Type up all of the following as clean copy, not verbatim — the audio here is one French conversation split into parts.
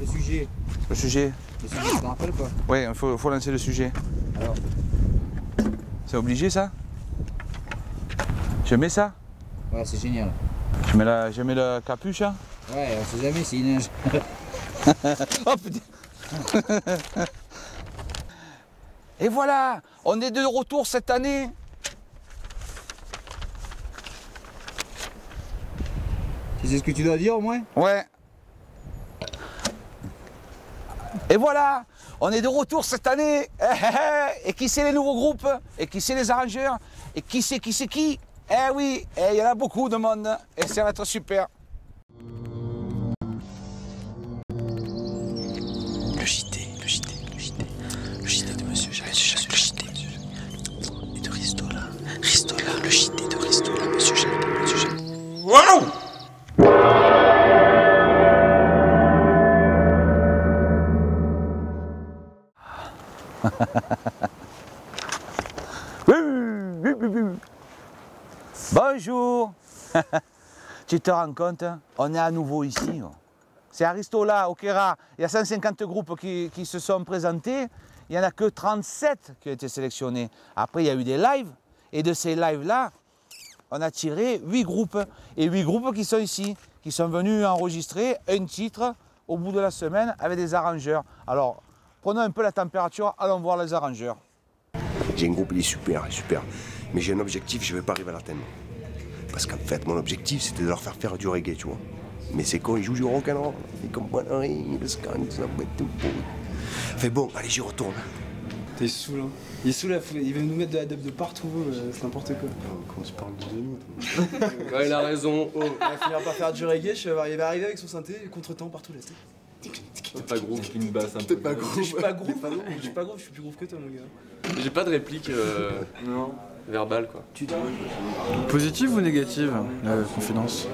sujet. Le sujet. Le sujet, tu t'en rappelles quoi? Ouais, il faut lancer le sujet. Alors. C'est obligé ça? Je mets ça? Ouais, c'est génial. Je mets la capuche hein? Ouais, on sait jamais s'il neige. Oh putain. Et voilà, on est de retour cette année. Tu sais ce que tu dois dire au moins? Ouais. Et voilà, on est de retour cette année. Et qui c'est les nouveaux groupes? Et qui c'est les arrangeurs? Et qui c'est qui? Eh oui, il y en a beaucoup de monde. Et ça va être super. Le JT de Monsieur Jacques, le JT et de Ristola, le JT de Ristola, Monsieur Jacques. Waouh! Bonjour. Tu te rends compte, on est à nouveau ici. C'est Aristola, Okera. Il y a 150 groupes qui se sont présentés. Il n'y en a que 37 qui ont été sélectionnés. Après, il y a eu des lives. Et de ces lives-là, on a tiré 8 groupes. Et 8 groupes qui sont ici, qui sont venus enregistrer un titre au bout de la semaine avec des arrangeurs. Alors, prenons un peu la température, allons voir les arrangeurs. J'ai un groupe, il est super. Mais j'ai un objectif, je ne vais pas arriver à l'atteindre. Parce qu'en fait, mon objectif, c'était de leur faire du reggae, tu vois. Mais c'est con, ils jouent du rock'n'roll. Ils comprennent rien, le skank, ça va être pourri. Fait bon, allez, j'y retourne. T'es saoul, hein. Il est saoul, il veut nous mettre de la dub de partout, c'est n'importe quoi. Quand tu parles de nous, Ouais, il a raison. Oh, il va finir par faire du reggae, il va arriver avec son synthé, contre-temps partout là. T'es pas groove, une basse un peu. T'es pas groove. Je suis pas groove, je suis plus groove que toi, mon gars. J'ai pas de réplique verbale quoi. Positive ou négative, la confidence?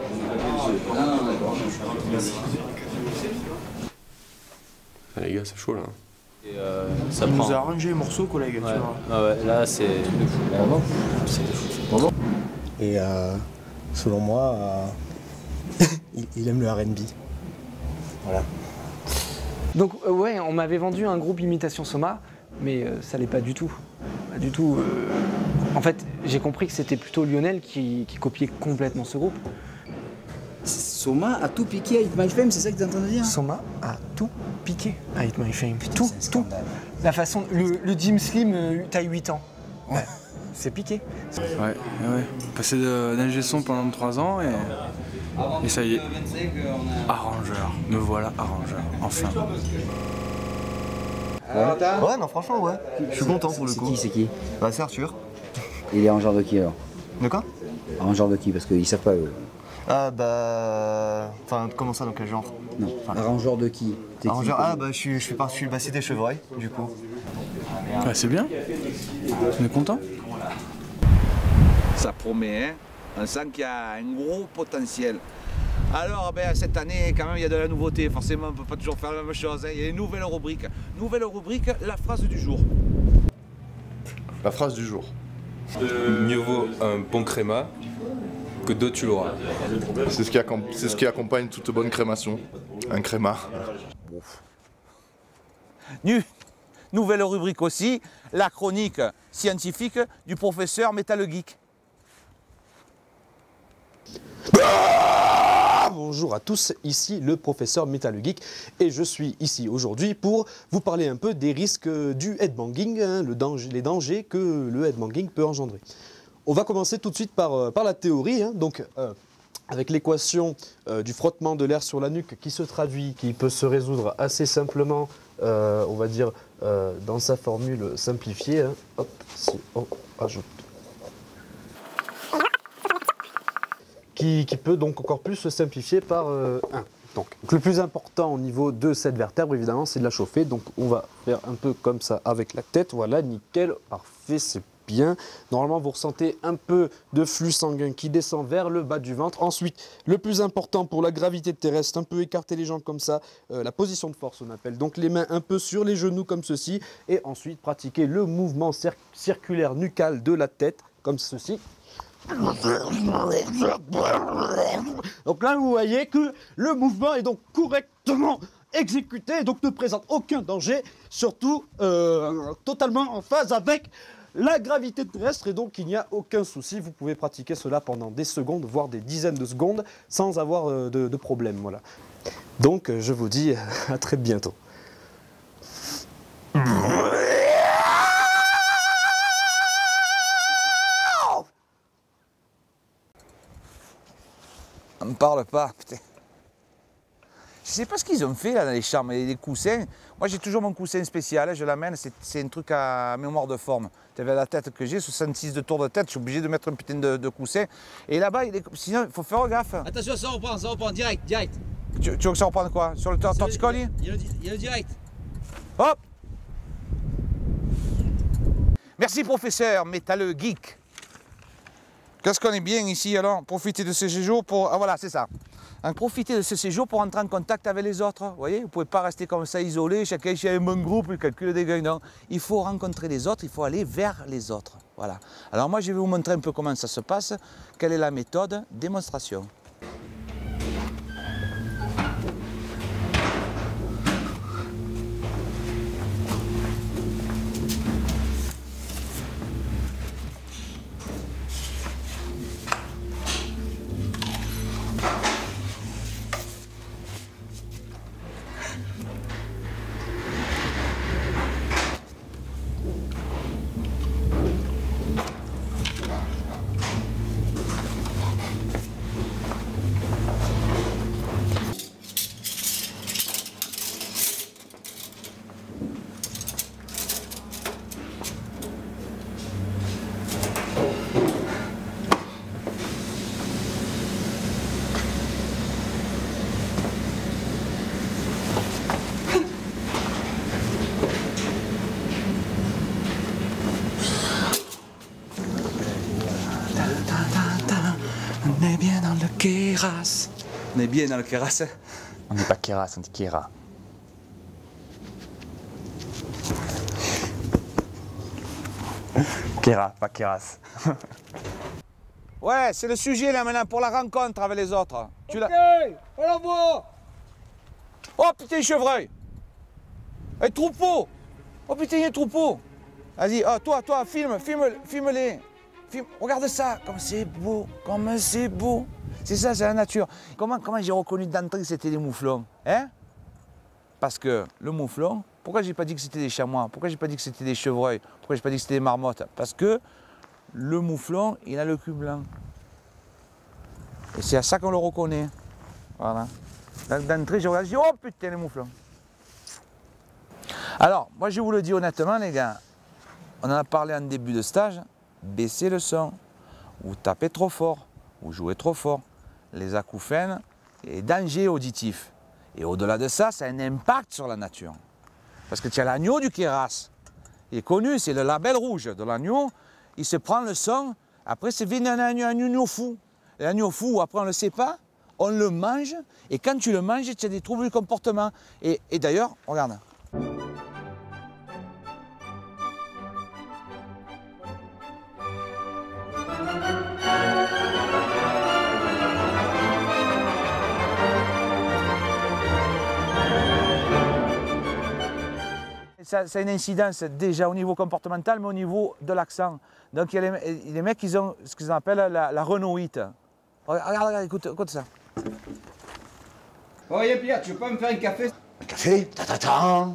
Ah, les gars, c'est chaud là. Et ça Il prend. nous a arrangé les morceaux, collègue, tu vois. Ah ouais, là c'est de fou. Et selon moi, il aime le R&B. Voilà. Donc ouais, on m'avait vendu un groupe imitation Soma, mais ça l'est pas du tout. Pas du tout. En fait, j'ai compris que c'était plutôt Lionel qui copiait complètement ce groupe. Soma a tout piqué à Hit My Fame, c'est ça que t'es en train de dire? Soma a tout piqué à Hit My Fame. Putain, Tout, c'est un scandale. La façon, le Jim Slim, t'as 8 ans. Ouais. C'est piqué. Ouais. Passé d'ingé son pendant 3 ans et ça y est. Arrangeur. Me voilà arrangeur. Enfin. Ouais, non, franchement, ouais. Je suis content pour le coup. C'est qui? Bah, c'est Arthur. Il est arrangeur de qui alors? De quoi? Arrangeur de qui? Parce qu'ils savent pas eux. Ah, bah. Enfin, comment ça, dans quel genre? Non. Arrangeur de qui? T'es qui? Arrangeur, ah, bah, je suis le bassiste des Chevreuils, du coup. Ouais, c'est bien. On est content. Ça promet, hein? On sent qu'il y a un gros potentiel. Alors, cette année, quand même, il y a de la nouveauté. Forcément, on ne peut pas toujours faire la même chose. Hein. Il y a une nouvelle rubrique. Nouvelle rubrique, la phrase du jour. La phrase du jour. Mieux vaut un bon créma que d'autres tu l'auras. C'est ce qui accompagne toute bonne crémation. Un créma. Nouvelle rubrique aussi, la chronique scientifique du professeur Metal Geek. Bonjour à tous, ici le professeur Metal Geek et je suis ici aujourd'hui pour vous parler un peu des risques du headbanging, hein, les dangers que le headbanging peut engendrer. On va commencer tout de suite par la théorie, hein, avec l'équation du frottement de l'air sur la nuque qui peut se résoudre assez simplement, on va dire, dans sa formule simplifiée. Hein. Hop, si on rajoute. Qui peut donc encore plus se simplifier par 1. Donc, le plus important au niveau de cette vertèbre, évidemment, c'est de la chauffer. Donc, on va faire un peu comme ça avec la tête. Voilà, nickel, parfait, c'est bien. Normalement, vous ressentez un peu de flux sanguin qui descend vers le bas du ventre. Ensuite, le plus important pour la gravité terrestre, un peu écarter les jambes comme ça. La position de force, on appelle. Donc, les mains un peu sur les genoux comme ceci. Et ensuite, pratiquer le mouvement circulaire nucal de la tête comme ceci. Donc là, vous voyez que le mouvement est donc correctement exécuté et donc ne présente aucun danger, surtout totalement en phase avec la gravité terrestre et donc il n'y a aucun souci, vous pouvez pratiquer cela pendant des secondes, voire des dizaines de secondes sans avoir de problème. Voilà. Donc je vous dis à très bientôt. On ne parle pas, putain. Je sais pas ce qu'ils ont fait là dans les chambres, les coussins. Moi j'ai toujours mon coussin spécial, je l'amène, c'est un truc à mémoire de forme. Tu avais la tête que j'ai, 66 de tour de tête, je suis obligé de mettre un putain de coussin. Et là-bas, sinon il faut faire gaffe. Attention, ça reprend, direct. Tu veux que ça reprenne quoi? Sur le torticolis? Il y a le direct. Hop! Merci professeur, métalleux geek. Qu'est-ce qu'on est bien ici alors? Profiter de ce séjour pour... Ah voilà, c'est ça. Donc, profitez de ce séjour pour entrer en contact avec les autres. Vous voyez, vous ne pouvez pas rester comme ça isolé, chacun chez un bon groupe, il calcule des gains. Non, il faut rencontrer les autres, il faut aller vers les autres. Voilà. Alors moi, je vais vous montrer un peu comment ça se passe, quelle est la méthode, démonstration. On est bien dans le Kéras. On est bien dans le Kéras. On n'est pas Kéras, on dit Kéra. Kéra, pas Kéras. Ouais, c'est le sujet là maintenant pour la rencontre avec les autres. Tu l'as. Alors moi. Oh putain, chevreuil. Un troupeau. Oh putain, il y a un troupeau. Vas-y, oh, toi, filme-les. Regarde ça, comme c'est beau, comme c'est beau. C'est ça, c'est la nature. Comment j'ai reconnu d'entrée que c'était des mouflons, hein? Parce que le mouflon, pourquoi j'ai pas dit que c'était des chamois? Pourquoi j'ai pas dit que c'était des chevreuils? Pourquoi j'ai pas dit que c'était des marmottes? Parce que le mouflon, il a le cul blanc. Et c'est à ça qu'on le reconnaît. Voilà. D'entrée, j'ai regardé, j'ai dit, oh putain, les mouflons. Alors, moi je vous le dis honnêtement, les gars, on en a parlé en début de stage, baissez le son, vous tapez trop fort, vous jouez trop fort, les acouphènes et dangers auditifs. Et au-delà de ça, ça a un impact sur la nature. Parce que tu as l'agneau du Kéras, il est connu, c'est le label rouge de l'agneau, il se prend le son, après c'est venu un agneau fou. L'agneau fou, après on ne le sait pas, on le mange, et quand tu le manges, tu as des troubles du comportement. Et d'ailleurs, regarde. Ça a une incidence déjà au niveau comportemental, mais au niveau de l'accent. Donc il y a les mecs qui ont ce qu'ils appellent la Renault-ite. Regarde, écoute ça. Oh, Pierre, tu veux pas me faire un café? Un café? Ta-ta-ta.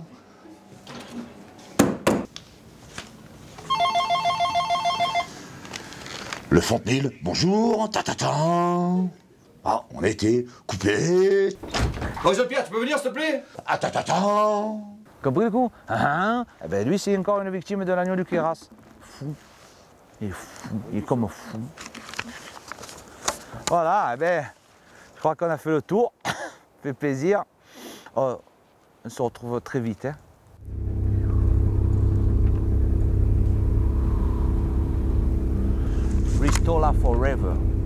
Le Fontenil, bonjour, ta-ta-ta. Ah, on a été coupé. Oh, Jean-Pierre, tu peux venir, s'il te plaît? Ah, ta-ta-ta. Compris le coup? Eh ben lui, c'est encore une victime de l'agneau du Kéras. Fou. Il est fou. Il est comme fou. Voilà, eh ben, je crois qu'on a fait le tour. Ça fait plaisir. Oh, on se retrouve très vite. Hein. Ristola forever.